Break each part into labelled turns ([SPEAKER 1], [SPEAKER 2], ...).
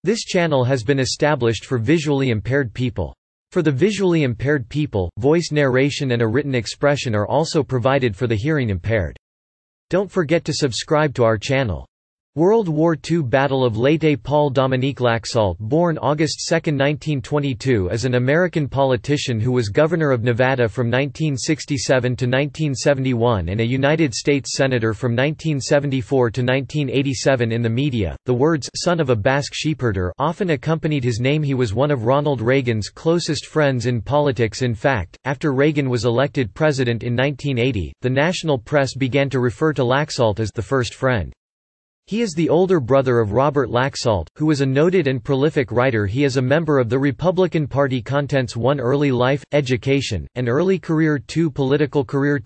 [SPEAKER 1] This channel has been established for visually impaired people. For the visually impaired people, voice narration and a written expression are also provided for the hearing impaired. Don't forget to subscribe to our channel. World War II Battle of Leyte. Paul Dominique Laxalt, born August 2, 1922, is an American politician who was governor of Nevada from 1967 to 1971 and a United States senator from 1974 to 1987. In the media, the words "son of a Basque sheepherder" often accompanied his name. He was one of Ronald Reagan's closest friends in politics. In fact, after Reagan was elected president in 1980, the national press began to refer to Laxalt as the first friend. He is the older brother of Robert Laxalt, who was a noted and prolific writer. He is a member of the Republican Party. Contents: 1 Early life, education, and early career. 2 Political career.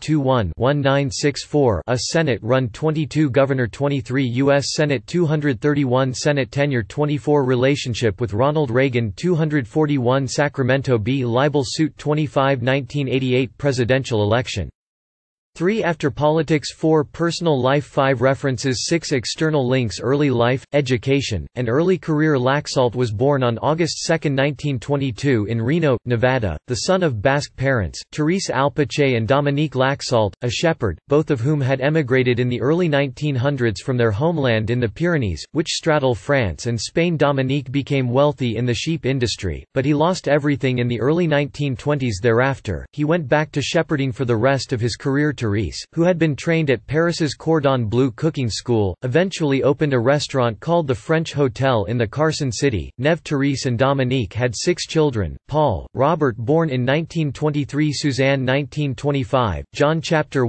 [SPEAKER 1] 1964 A Senate run. 22 Governor. 23 U.S. Senate. 231 Senate tenure. 24 Relationship with Ronald Reagan. 241 Sacramento Bee libel suit. 25 1988 Presidential election. 3 After politics. 4 Personal life. 5 References. 6 External links. Early life, education, and early career. Laxalt was born on August 2, 1922 in Reno, Nevada, the son of Basque parents, Therese Alpache and Dominique Laxalt, a shepherd, both of whom had emigrated in the early 1900s from their homeland in the Pyrenees, which straddle France and Spain. Dominique became wealthy in the sheep industry, but he lost everything in the early 1920s. Thereafter, he went back to shepherding for the rest of his career. Therese, who had been trained at Paris's Cordon Bleu cooking school, eventually opened a restaurant called the French Hotel in the Carson City. Neve. Therese and Dominique had 6 children: Paul, Robert born in 1923, Suzanne 1925, John chapter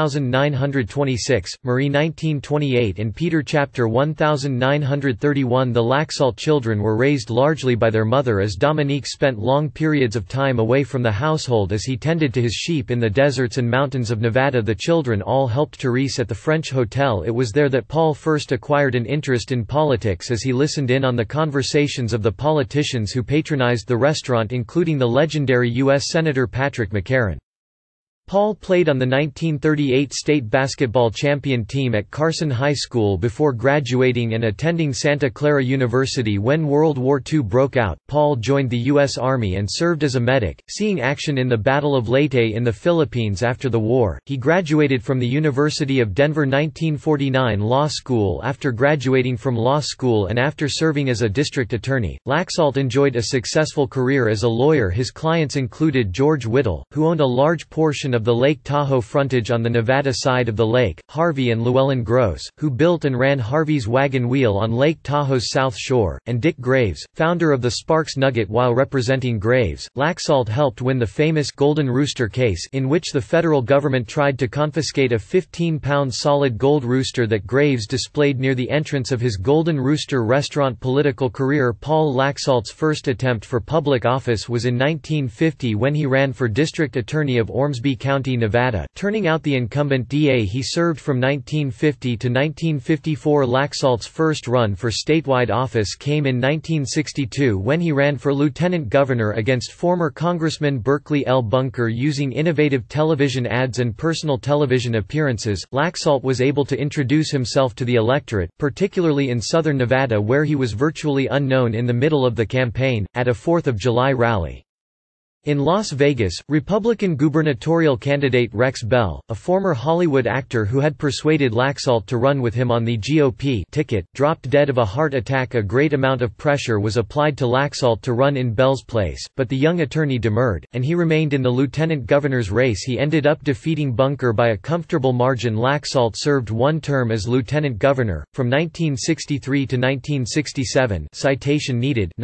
[SPEAKER 1] 1926, Marie 1928 and Peter chapter 1931. The Laxalt children were raised largely by their mother, as Dominique spent long periods of time away from the household as he tended to his sheep in the deserts and mountains of Nevada. The children all helped Therese at the French Hotel. It was there that Paul first acquired an interest in politics, as he listened in on the conversations of the politicians who patronized the restaurant, including the legendary U.S. Senator Patrick McCarran. Paul played on the 1938 state basketball champion team at Carson High School before graduating and attending Santa Clara University. When World War II broke out, Paul joined the U.S. Army and served as a medic, seeing action in the Battle of Leyte in the Philippines. After the war, he graduated from the University of Denver. 1949 Law School. After graduating from law school and after serving as a district attorney, Laxalt enjoyed a successful career as a lawyer. His clients included George Whittle, who owned a large portion of the Lake Tahoe frontage on the Nevada side of the lake, Harvey and Llewellyn Gross, who built and ran Harvey's Wagon Wheel on Lake Tahoe's south shore, and Dick Graves, founder of the Sparks Nugget. While representing Graves, Laxalt helped win the famous Golden Rooster case, in which the federal government tried to confiscate a 15-pound solid gold rooster that Graves displayed near the entrance of his Golden Rooster restaurant. Political career. Paul Laxalt's first attempt for public office was in 1950 when he ran for district attorney of Ormsby County, Nevada, turning out the incumbent DA. He served from 1950 to 1954. Laxalt's first run for statewide office came in 1962 when he ran for lieutenant governor against former Congressman Berkeley L. Bunker. Using innovative television ads and personal television appearances, Laxalt was able to introduce himself to the electorate, particularly in southern Nevada, where he was virtually unknown in the middle of the campaign, at a 4th of July rally. In Las Vegas, Republican gubernatorial candidate Rex Bell, a former Hollywood actor who had persuaded Laxalt to run with him on the GOP ticket, dropped dead of a heart attack. A great amount of pressure was applied to Laxalt to run in Bell's place, but the young attorney demurred, and he remained in the lieutenant governor's race. He ended up defeating Bunker by a comfortable margin. Laxalt served one term as lieutenant governor, from 1963 to 1967 citation needed.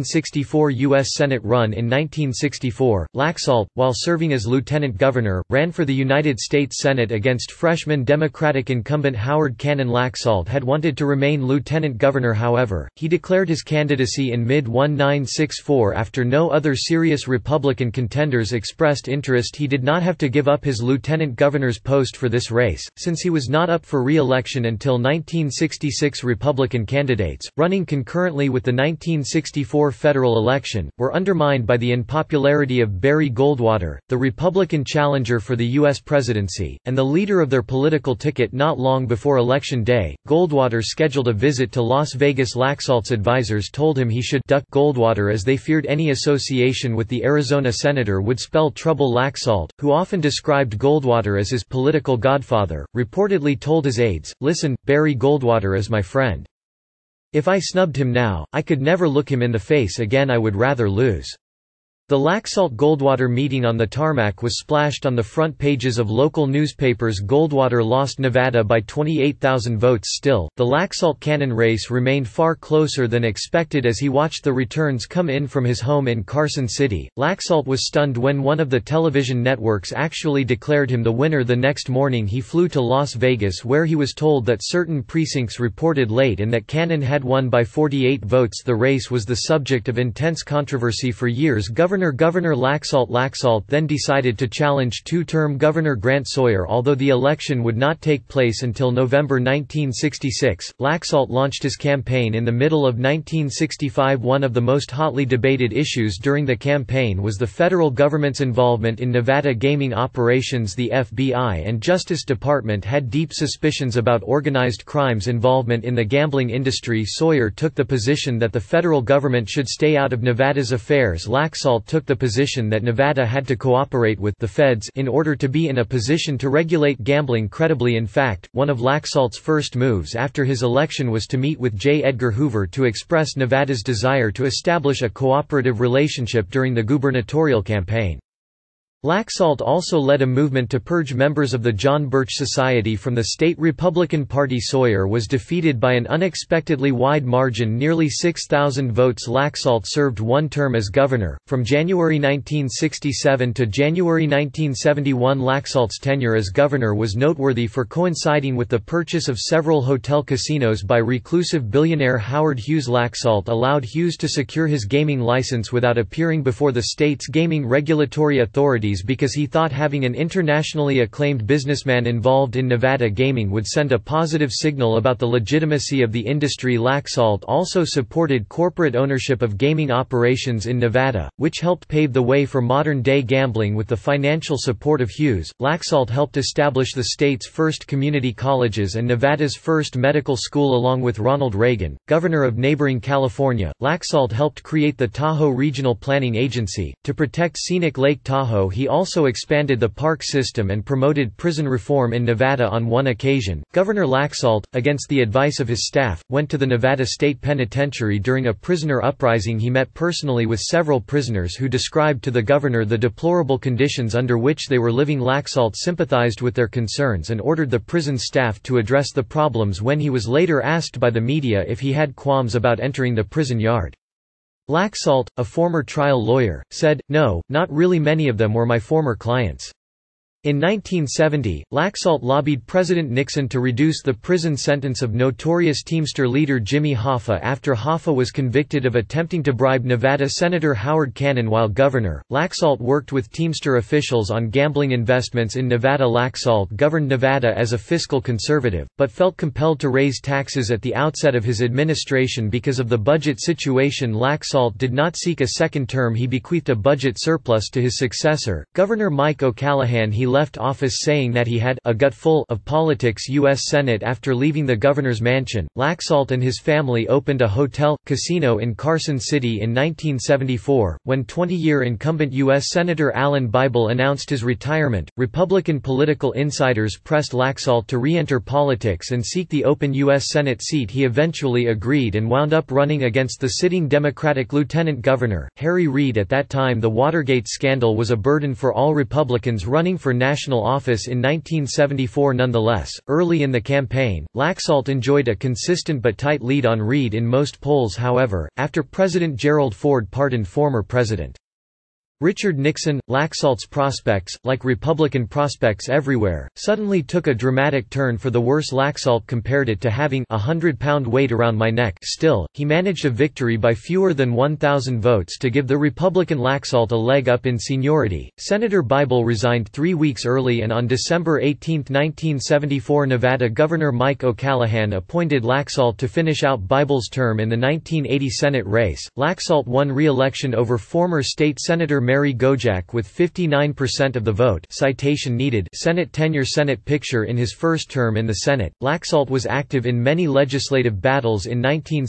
[SPEAKER 1] 1964 U.S. Senate run. In 1964, Laxalt, while serving as lieutenant governor, ran for the United States Senate against freshman Democratic incumbent Howard Cannon. Laxalt had wanted to remain lieutenant governor. However, he declared his candidacy in mid-1964 after no other serious Republican contenders expressed interest. He did not have to give up his lieutenant governor's post for this race, since he was not up for re-election until 1966. Republican candidates, running concurrently with the 1964 federal election, were undermined by the unpopularity popularity of Barry Goldwater, the Republican challenger for the U.S. presidency, and the leader of their political ticket. Not long before Election Day, Goldwater scheduled a visit to Las Vegas. Laxalt's advisors told him he should duck Goldwater as they feared any association with the Arizona senator would spell trouble. Laxalt, who often described Goldwater as his political godfather, reportedly told his aides, "Listen, Barry Goldwater is my friend. If I snubbed him now, I could never look him in the face again. I would rather lose." The Laxalt-Goldwater meeting on the tarmac was splashed on the front pages of local newspapers. Goldwater lost Nevada by 28,000 votes. Still, the Laxalt-Cannon race remained far closer than expected as he watched the returns come in from his home in Carson City. Laxalt was stunned when one of the television networks actually declared him the winner. The next morning he flew to Las Vegas, where he was told that certain precincts reported late and that Cannon had won by 48 votes. The race was the subject of intense controversy for years. Governor Laxalt then decided to challenge two-term Governor Grant Sawyer. Although the election would not take place until November 1966, Laxalt launched his campaign in the middle of 1965. One of the most hotly debated issues during the campaign was the federal government's involvement in Nevada gaming operations. The FBI and Justice Department had deep suspicions about organized crime's involvement in the gambling industry. Sawyer took the position that the federal government should stay out of Nevada's affairs. Laxalt took the position that Nevada had to cooperate with the feds in order to be in a position to regulate gambling credibly. In fact, one of Laxalt's first moves after his election was to meet with J. Edgar Hoover to express Nevada's desire to establish a cooperative relationship during the gubernatorial campaign. Laxalt also led a movement to purge members of the John Birch Society from the state Republican Party. Sawyer was defeated by an unexpectedly wide margin, nearly 6,000 votes. Laxalt served one term as governor, from January 1967 to January 1971. Laxalt's tenure as governor was noteworthy for coinciding with the purchase of several hotel casinos by reclusive billionaire Howard Hughes. Laxalt allowed Hughes to secure his gaming license without appearing before the state's gaming regulatory authorities because he thought having an internationally acclaimed businessman involved in Nevada gaming would send a positive signal about the legitimacy of the industry. Laxalt also supported corporate ownership of gaming operations in Nevada, which helped pave the way for modern-day gambling. With the financial support of Hughes, Laxalt helped establish the state's first community colleges and Nevada's first medical school. Along with Ronald Reagan, governor of neighboring California, Laxalt helped create the Tahoe Regional Planning Agency, to protect scenic Lake Tahoe. He also expanded the park system and promoted prison reform in Nevada. On one occasion, Governor Laxalt, against the advice of his staff, went to the Nevada State Penitentiary. During a prisoner uprising, he met personally with several prisoners who described to the governor the deplorable conditions under which they were living. Laxalt sympathized with their concerns and ordered the prison staff to address the problems. When he was later asked by the media if he had qualms about entering the prison yard, Laxalt, a former trial lawyer, said, "No, not really. Many of them were my former clients." In 1970, Laxalt lobbied President Nixon to reduce the prison sentence of notorious Teamster leader Jimmy Hoffa after Hoffa was convicted of attempting to bribe Nevada Senator Howard Cannon while governor. Laxalt worked with Teamster officials on gambling investments in Nevada. Laxalt governed Nevada as a fiscal conservative, but felt compelled to raise taxes at the outset of his administration because of the budget situation. Laxalt did not seek a second term. He bequeathed a budget surplus to his successor, Governor Mike O'Callaghan. He left office saying that he had a gut full of politics. U.S. Senate. After leaving the governor's mansion, Laxalt and his family opened a hotel, casino in Carson City in 1974. When 20-year incumbent U.S. Senator Alan Bybel announced his retirement, Republican political insiders pressed Laxalt to re-enter politics and seek the open U.S. Senate seat. He eventually agreed and wound up running against the sitting Democratic Lieutenant Governor, Harry Reid. At that time, the Watergate scandal was a burden for all Republicans running for national office in 1974. Nonetheless, early in the campaign, Laxalt enjoyed a consistent but tight lead on Reid in most polls. However, after President Gerald Ford pardoned former President Richard Nixon, Laxalt's prospects, like Republican prospects everywhere, suddenly took a dramatic turn for the worse. Laxalt compared it to having a 100-pound weight around my neck. Still, he managed a victory by fewer than 1,000 votes to give the Republican Laxalt a leg up in seniority. Senator Bybel resigned 3 weeks early, and on December 18, 1974, Nevada Governor Mike O'Callaghan appointed Laxalt to finish out Bybel's term in the 1980 Senate race. Laxalt won re-election over former state Senator Mary Gojak with 59% of the vote. Citation needed. Senate tenure. Senate picture. In his first term in the Senate, Laxalt was active in many legislative battles. In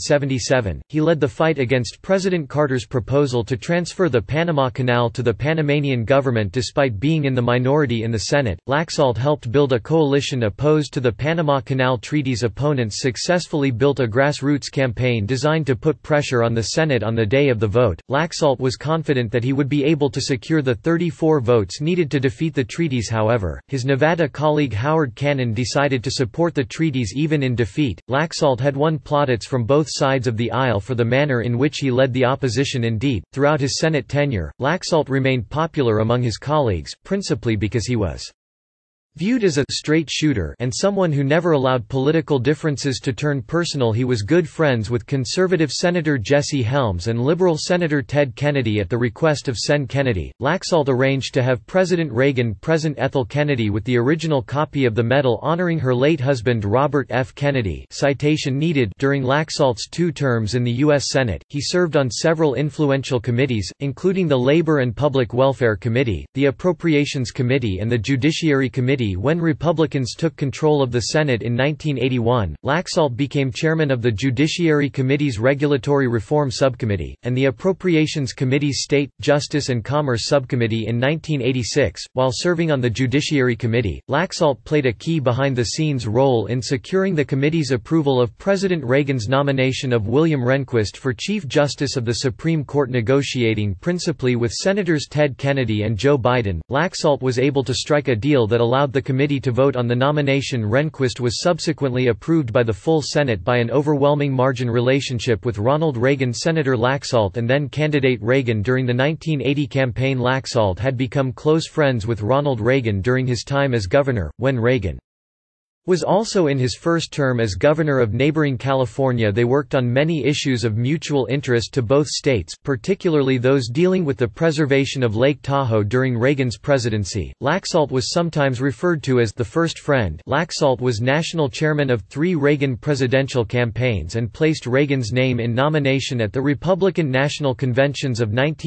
[SPEAKER 1] 1977, he led the fight against President Carter's proposal to transfer the Panama Canal to the Panamanian government. Despite being in the minority in the Senate, Laxalt helped build a coalition opposed to the Panama Canal Treaty's opponents. Successfully built a grassroots campaign designed to put pressure on the Senate. On the day of the vote, Laxalt was confident that he would be able to secure the 34 votes needed to defeat the treaties. However, his Nevada colleague Howard Cannon decided to support the treaties even in defeat. Laxalt had won plaudits from both sides of the aisle for the manner in which he led the opposition. Indeed, throughout his Senate tenure, Laxalt remained popular among his colleagues, principally because he was viewed as a straight shooter and someone who never allowed political differences to turn personal. He was good friends with conservative Senator Jesse Helms and liberal Senator Ted Kennedy. At the request of Sen. Kennedy, Laxalt arranged to have President Reagan present Ethel Kennedy with the original copy of the medal honoring her late husband Robert F. Kennedy. Citation needed. During Laxalt's 2 terms in the U.S. Senate, he served on several influential committees, including the Labor and Public Welfare Committee, the Appropriations Committee and the Judiciary Committee. When Republicans took control of the Senate in 1981, Laxalt became chairman of the Judiciary Committee's Regulatory Reform Subcommittee, and the Appropriations Committee's State, Justice and Commerce Subcommittee in 1986. While serving on the Judiciary Committee, Laxalt played a key behind-the-scenes role in securing the committee's approval of President Reagan's nomination of William Rehnquist for Chief Justice of the Supreme Court. Negotiating principally with Senators Ted Kennedy and Joe Biden, Laxalt was able to strike a deal that allowed the committee to vote on the nomination. Rehnquist was subsequently approved by the full Senate by an overwhelming margin. Relationship with Ronald Reagan. Senator Laxalt and then candidate Reagan. During the 1980 campaign, Laxalt had become close friends with Ronald Reagan during his time as governor, when Reagan was also in his first term as governor of neighboring California. They worked on many issues of mutual interest to both states, particularly those dealing with the preservation of Lake Tahoe during Reagan's presidency. Laxalt was sometimes referred to as the first friend. Laxalt was national chairman of 3 Reagan presidential campaigns and placed Reagan's name in nomination at the Republican National Conventions of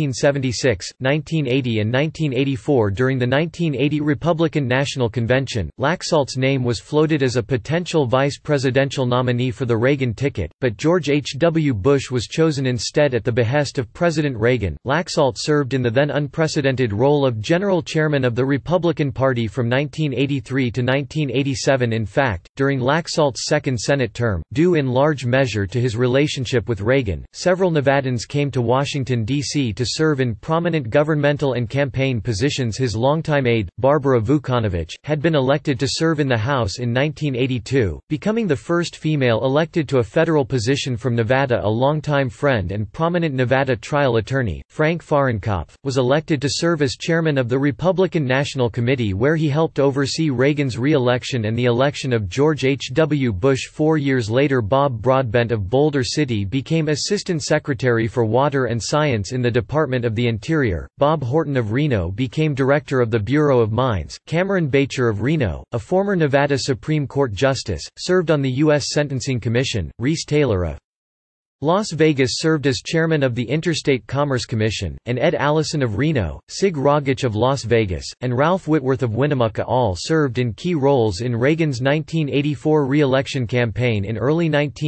[SPEAKER 1] 1976, 1980 and 1984. During the 1980 Republican National Convention, Laxalt's name was floated as a potential vice presidential nominee for the Reagan ticket, but George H. W. Bush was chosen instead at the behest of President Reagan. Laxalt served in the then unprecedented role of general chairman of the Republican Party from 1983 to 1987. In fact, during Laxalt's second Senate term, due in large measure to his relationship with Reagan, several Nevadans came to Washington, D.C. to serve in prominent governmental and campaign positions. His longtime aide, Barbara Vukanovich, had been elected to serve in the House in 1982, becoming the first female elected to a federal position from Nevada. A longtime friend and prominent Nevada trial attorney, Frank Fahrenkopf, was elected to serve as chairman of the Republican National Committee, where he helped oversee Reagan's re-election and the election of George H. W. Bush. 4 years later, Bob Broadbent of Boulder City became Assistant Secretary for Water and Science in the Department of the Interior. Bob Horton of Reno became Director of the Bureau of Mines. Cameron Bacher of Reno, a former Nevada Supreme Court Justice, served on the U.S. Sentencing Commission. Reese Taylor of Las Vegas served as chairman of the Interstate Commerce Commission, and Ed Allison of Reno, Sig Rogich of Las Vegas, and Ralph Whitworth of Winnemucca all served in key roles in Reagan's 1984 re-election campaign. In early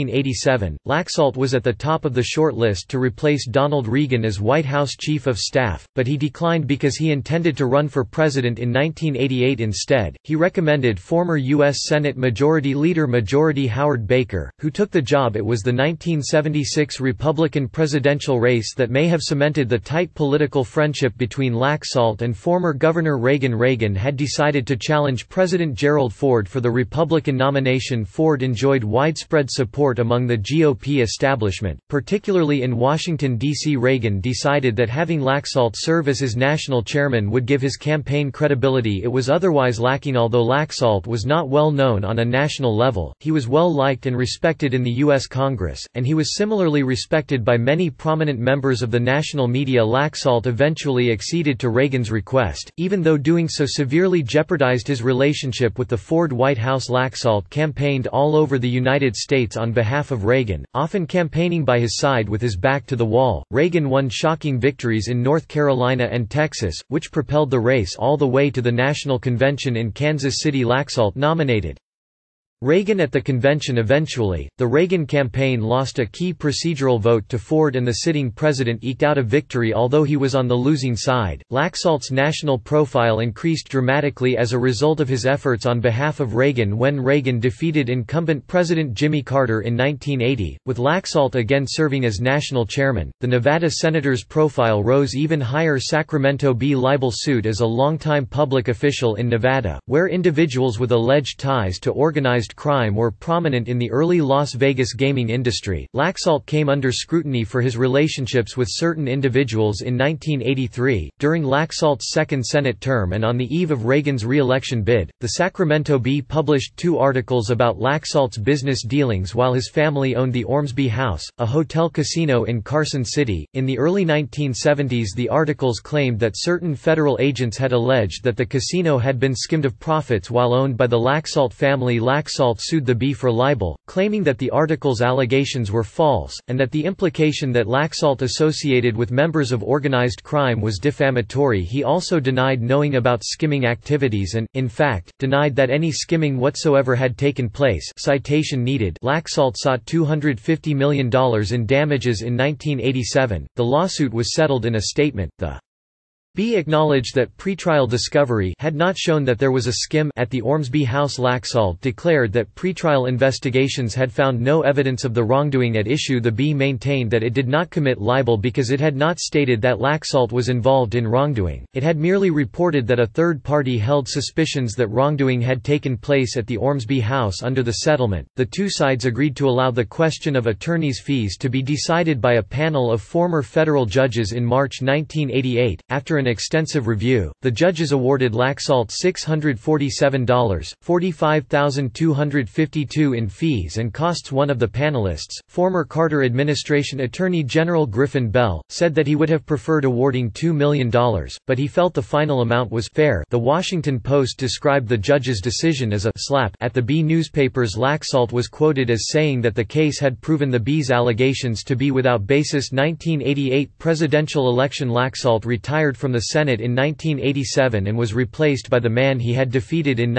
[SPEAKER 1] 1987, Laxalt was at the top of the short list to replace Donald Regan as White House Chief of Staff, but he declined because he intended to run for president in 1988 instead. He recommended former U.S. Senate Majority Leader Majority Howard Baker, who took the job. It was the 1976 Republican presidential race that may have cemented the tight political friendship between Laxalt and former Governor Reagan. Reagan had decided to challenge President Gerald Ford for the Republican nomination. Ford enjoyed widespread support among the GOP establishment, particularly in Washington, D.C. Reagan decided that having Laxalt serve as his national chairman would give his campaign credibility it was otherwise lacking. Although Laxalt was not well known on a national level, he was well liked and respected in the U.S. Congress, and he was similarly respected by many prominent members of the national media. Laxalt eventually acceded to Reagan's request, even though doing so severely jeopardized his relationship with the Ford White House. Laxalt campaigned all over the United States on behalf of Reagan, often campaigning by his side with his back to the wall. Reagan won shocking victories in North Carolina and Texas, which propelled the race all the way to the national convention in Kansas City. Laxalt nominated Reagan at the convention. Eventually, the Reagan campaign lost a key procedural vote to Ford and the sitting president eked out a victory although he was on the losing side. Laxalt's national profile increased dramatically as a result of his efforts on behalf of Reagan when Reagan defeated incumbent President Jimmy Carter in 1980, with Laxalt again serving as national chairman. The Nevada senator's profile rose even higher. Sacramento Bee libel suit. As a longtime public official in Nevada, where individuals with alleged ties to organized crime were prominent in the early Las Vegas gaming industry, Laxalt came under scrutiny for his relationships with certain individuals. In 1983, during Laxalt's second Senate term and on the eve of Reagan's re-election bid, the Sacramento Bee published 2 articles about Laxalt's business dealings while his family owned the Ormsby House, a hotel casino in Carson City. In the early 1970s, the articles claimed that certain federal agents had alleged that the casino had been skimmed of profits while owned by the Laxalt family. Laxalt sued the Bee for libel, claiming that the article's allegations were false, and that the implication that Laxalt associated with members of organized crime was defamatory. He also denied knowing about skimming activities and, in fact, denied that any skimming whatsoever had taken place. Citation needed. Laxalt sought $250 million in damages in 1987. The lawsuit was settled. In a statement, the Bee acknowledged that pretrial discovery had not shown that there was a skim at the Ormsby House. Laxalt declared that pretrial investigations had found no evidence of the wrongdoing at issue. The Bee maintained that it did not commit libel because it had not stated that Laxalt was involved in wrongdoing. It had merely reported that a third party held suspicions that wrongdoing had taken place at the Ormsby House. Under the settlement, the two sides agreed to allow the question of attorneys' fees to be decided by a panel of former federal judges in March 1988. After an extensive review, the judges awarded Laxalt $647, $45,252 in fees and costs. One of the panelists, former Carter administration Attorney General Griffin Bell, said that he would have preferred awarding $2 million, but he felt the final amount was fair. The Washington Post described the judge's decision as a slap at the Bee newspapers. Laxalt was quoted as saying that the case had proven the Bee's allegations to be without basis. 1988 presidential election. Laxalt retired from the Senate in 1987 and was replaced by the man he had defeated in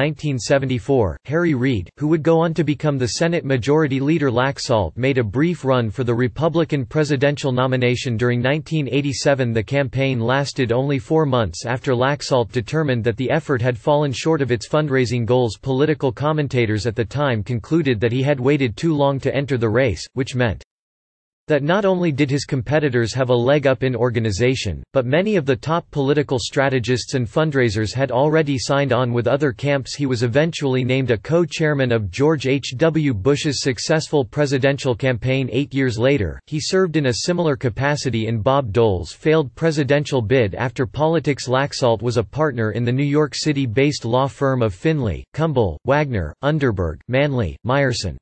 [SPEAKER 1] 1974, Harry Reid, who would go on to become the Senate Majority Leader. Laxalt made a brief run for the Republican presidential nomination during 1987. The campaign lasted only 4 months after Laxalt determined that the effort had fallen short of its fundraising goals. Political commentators at the time concluded that he had waited too long to enter the race, which meant that not only did his competitors have a leg up in organization, but many of the top political strategists and fundraisers had already signed on with other camps. He was eventually named a co-chairman of George H. W. Bush's successful presidential campaign. 8 years later, he served in a similar capacity in Bob Dole's failed presidential bid. After politics, Laxalt was a partner in the New York City-based law firm of Finley, Cumble, Wagner, Underberg, Manley, Meyerson.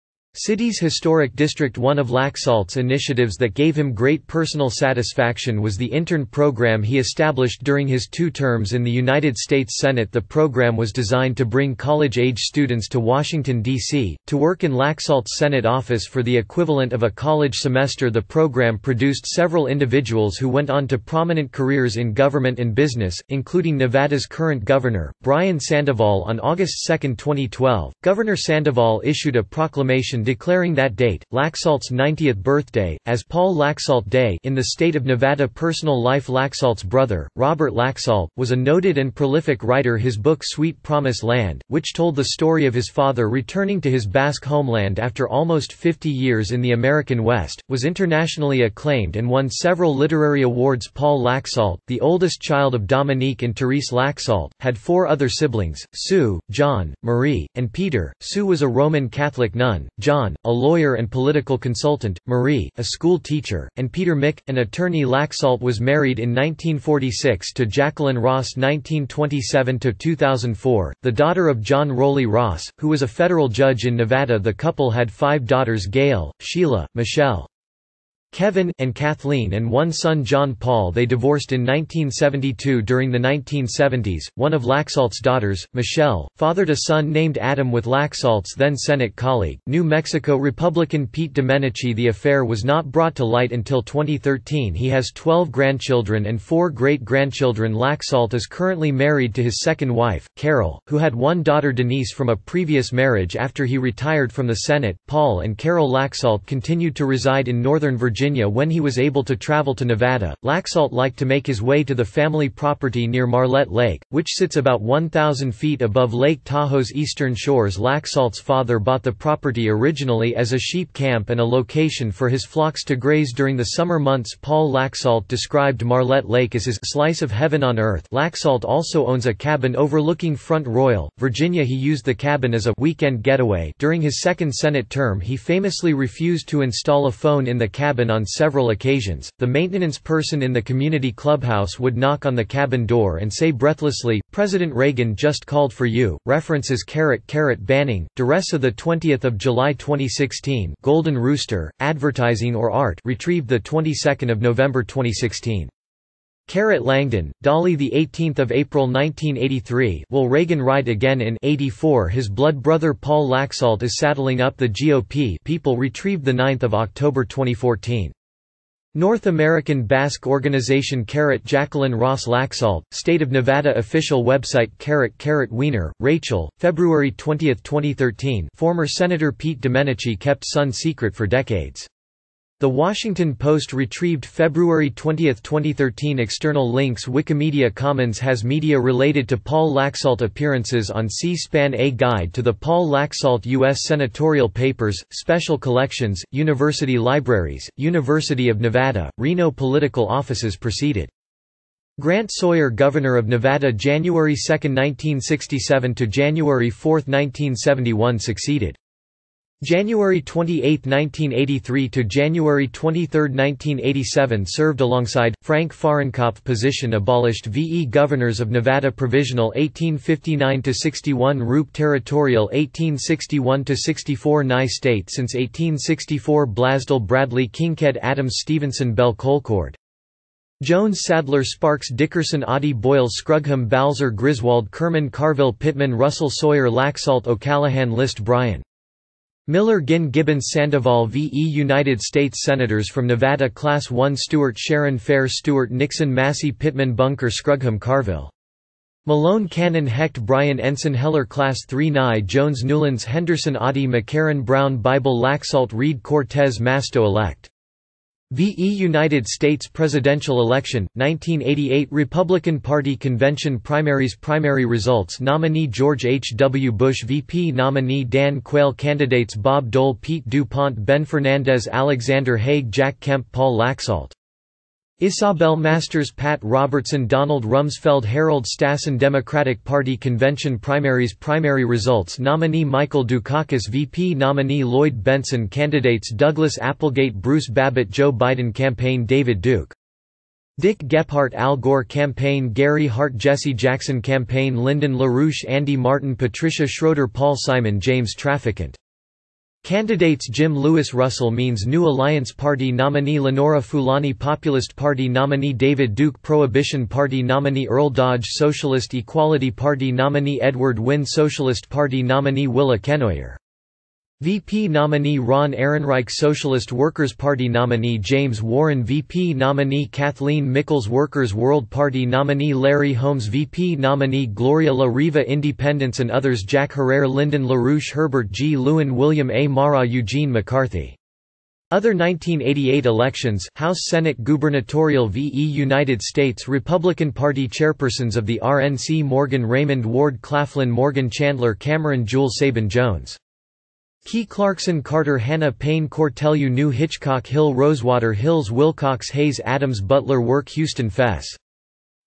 [SPEAKER 1] City's historic district. One of Laxalt's initiatives that gave him great personal satisfaction was the intern program he established during his 2 terms in the United States Senate. The program was designed to bring college-age students to Washington, D.C., to work in Laxalt's Senate office for the equivalent of a college semester. The program produced several individuals who went on to prominent careers in government and business, including Nevada's current governor, Brian Sandoval. On August 2, 2012, Governor Sandoval issued a proclamation declaring that date, Laxalt's 90th birthday, as Paul Laxalt Day in the state of Nevada. Personal life. Laxalt's brother, Robert Laxalt, was a noted and prolific writer. His book Sweet Promised Land, which told the story of his father returning to his Basque homeland after almost 50 years in the American West, was internationally acclaimed and won several literary awards. Paul Laxalt, the oldest child of Dominique and Therese Laxalt, had 4 other siblings, Sue, John, Marie, and Peter. Sue was a Roman Catholic nun. John John, a lawyer and political consultant, Marie, a school teacher, and Peter Mick, an attorney. Laxalt was married in 1946 to Jacqueline Ross 1927–2004, the daughter of John Rowley Ross, who was a federal judge in Nevada. The couple had 5 daughters: Gail, Sheila, Michelle, Kevin, and Kathleen, and one son, John Paul. They divorced in 1972. During the 1970s, one of Laxalt's daughters, Michelle, fathered a son named Adam with Laxalt's then Senate colleague, New Mexico Republican Pete Domenici. The affair was not brought to light until 2013. He has 12 grandchildren and 4 great-grandchildren. Laxalt is currently married to his second wife, Carol, who had one daughter, Denise, from a previous marriage. After he retired from the Senate, Paul and Carol Laxalt continued to reside in Northern Virginia. When he was able to travel to Nevada, Laxalt liked to make his way to the family property near Marlette Lake, which sits about 1,000 feet above Lake Tahoe's eastern shores. Laxalt's father bought the property originally as a sheep camp and a location for his flocks to graze during the summer months. Paul Laxalt described Marlette Lake as his slice of heaven on earth. Laxalt also owns a cabin overlooking Front Royal, Virginia. He used the cabin as a weekend getaway. During his second Senate term, he famously refused to install a phone in the cabin on several occasions. The maintenance person in the community clubhouse would knock on the cabin door and say breathlessly, "President Reagan just called for you." References Banning, Duressa, the 20th of July 2016. Golden Rooster, Advertising or Art, retrieved the 22nd of November 2016. Langdon, Dolly, the 18th of April 1983. Will Reagan ride again in '84? His blood brother Paul Laxalt is saddling up the GOP. People, retrieved the 9th of October 2014. North American Basque Organization. Jacqueline Ross Laxalt, State of Nevada official website. Wiener, Rachel, February 20, 2013. Former Senator Pete Domenici kept son secret for decades. The Washington Post retrieved February 20, 2013. External links. Wikimedia Commons has media related to Paul Laxalt appearances on C-SPAN. A Guide to the Paul Laxalt U.S. Senatorial Papers, Special Collections, University Libraries, University of Nevada, Reno. Political offices preceded Grant Sawyer, Governor of Nevada, January 2, 1967 to January 4, 1971. Succeeded January 28, 1983 to January 23, 1987. Served alongside Frank Fahrenkopf. Position abolished. V.E. Governors of Nevada Provisional 1859–61, RUP Territorial 1861–64, Nye State since 1864. Blasdell, Bradley, Kincaid, Adams, Stevenson, Bell, Colcord, Jones, Sadler, Sparks, Dickerson, Oddie, Boyle, Scruggham, Balzer, Griswold, Kerman, Carville, Pittman, Russell, Sawyer, Laxalt, O'Callahan, List, Bryan, Miller, Ginn, Gibbons, Sandoval. V.E. United States Senators from Nevada Class 1. Stewart, Sharon, Fair, Stewart, Nixon, Massey, Pittman, Bunker, Scruggham, Carville, Malone, Cannon, Hecht, Bryan, Ensign, Heller. Class 3. Nye, Jones, Newlands, Henderson, Oddie, McCarran, Brown, Bible, Laxalt, Reed, Cortez, Masto. Elect. V.E. United States presidential election, 1988 Republican Party convention primaries. Primary results: nominee George H. W. Bush, VP nominee Dan Quayle, candidates Bob Dole, Pete DuPont, Ben Fernandez, Alexander Haig, Jack Kemp, Paul Laxalt, Isabel Masters, Pat Robertson, Donald Rumsfeld, Harold Stassen. Democratic Party convention primaries. Primary results: nominee Michael Dukakis, VP nominee Lloyd Benson, candidates Douglas Applegate, Bruce Babbitt, Joe Biden. Campaign: David Duke, Dick Gephardt. Al Gore. Campaign: Gary Hart, Jesse Jackson. Campaign: Lyndon LaRouche, Andy Martin, Patricia Schroeder, Paul Simon, James Traficant. Candidates: Jim Lewis. Russell Means, New Alliance Party nominee Lenora Fulani, Populist Party nominee David Duke, Prohibition Party nominee Earl Dodge, Socialist Equality Party nominee Edward Wynn, Socialist Party nominee Willa Kenoyer, VP nominee Ron Ehrenreich, Socialist Workers' Party nominee James Warren, VP nominee Kathleen Mickles, Workers' World Party nominee Larry Holmes, VP nominee Gloria La Riva, Independents and Others: Jack Herrera, Lyndon LaRouche, Herbert G. Lewin, William A. Mara, Eugene McCarthy. Other 1988 elections: House, Senate, Gubernatorial. V.E. United States Republican Party chairpersons of the RNC: Morgan Raymond, Ward Claflin, Morgan Chandler, Cameron Jewel, Sabin Jones, Key, Clarkson, Carter, Hannah, Payne, Cortelyou, New Hitchcock, Hill, Rosewater Hills, Wilcox, Hayes, Adams, Butler, Work, Houston, Fess.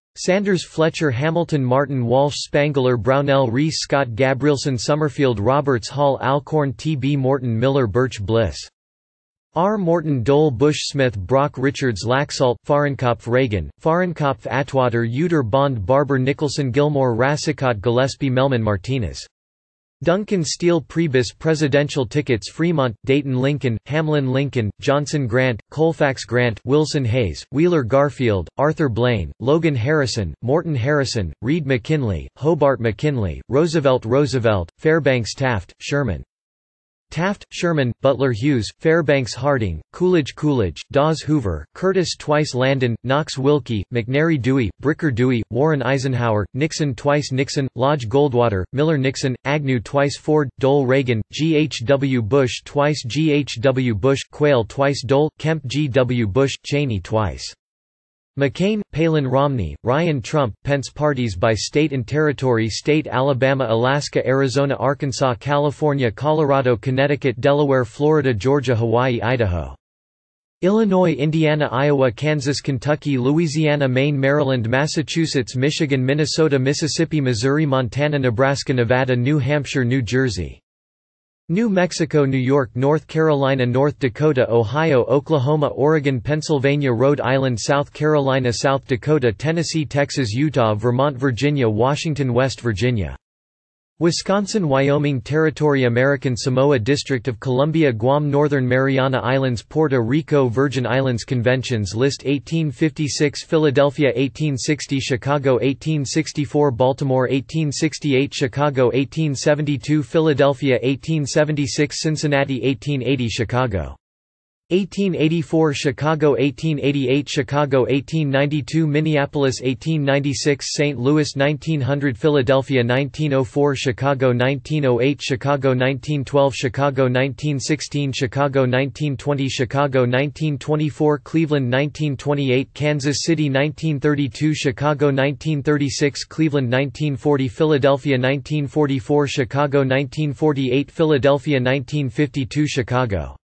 [SPEAKER 1] Sanders, Fletcher, Hamilton, Martin, Walsh, Spangler, Brownell, Rees, Scott, Gabrielson, Summerfield, Roberts, Hall, Alcorn, T. B. Morton, Miller, Birch, Bliss, R. Morton, Dole, Bush, Smith, Brock, Richards, Laxalt, Fahrenkopf, Reagan, Fahrenkopf, Atwater, Uter, Bond, Barber, Nicholson, Gilmore, Rassicot, Gillespie, Melman, Martinez, Duncan, Steele, Priebus, Presidential tickets, Fremont, Dayton, Lincoln, Hamlin, Lincoln, Johnson, Grant, Colfax, Grant, Wilson, Hayes, Wheeler, Garfield, Arthur Blaine, Logan, Harrison, Morton, Harrison, Reed, McKinley, Hobart, McKinley, Roosevelt, Roosevelt, Fairbanks, Taft, Sherman, Taft, Sherman, Butler, Hughes, Fairbanks, Harding, Coolidge, Coolidge, Dawes, Hoover, Curtis, twice, Landon, Knox, Wilkie, McNary, Dewey, Bricker, Dewey, Warren, Eisenhower, Nixon, twice, Nixon, Lodge, Goldwater, Miller, Nixon, Agnew, twice, Ford, Dole, Reagan, G. H. W. Bush, twice, G. H. W. Bush, Quayle, twice, Dole, Kemp, G. W. Bush, Cheney, twice, McCain, Palin, Romney, Ryan, Trump, Pence. Parties by state and territory: State: Alabama, Alaska, Arizona, Arkansas, California, Colorado, Connecticut, Delaware, Florida, Georgia, Hawaii, Idaho, Illinois, Indiana, Iowa, Kansas, Kentucky, Louisiana, Maine, Maryland, Massachusetts, Michigan, Minnesota, Mississippi, Missouri, Montana, Nebraska, Nevada, New Hampshire, New Jersey, New Mexico, New York, North Carolina, North Dakota, Ohio, Oklahoma, Oregon, Pennsylvania, Rhode Island, South Carolina, South Dakota, Tennessee, Texas, Utah, Vermont, Virginia, Washington, West Virginia, Wisconsin, Wyoming Territory, American Samoa, District of Columbia, Guam, Northern Mariana Islands, Puerto Rico, Virgin Islands. Conventions list: 1856 Philadelphia, 1860 Chicago, 1864 Baltimore, 1868 Chicago, 1872 Philadelphia, 1876 Cincinnati, 1880 Chicago, 1884 Chicago, 1888 Chicago, 1892 Minneapolis, 1896 St. Louis, 1900 Philadelphia, 1904 Chicago, 1908 Chicago, 1912 Chicago, 1916 Chicago, 1920 Chicago, 1924 Cleveland, 1928 Kansas City, 1932 Chicago, 1936 Cleveland, 1940 Philadelphia, 1944 Chicago, 1948 Philadelphia, 1952 Chicago.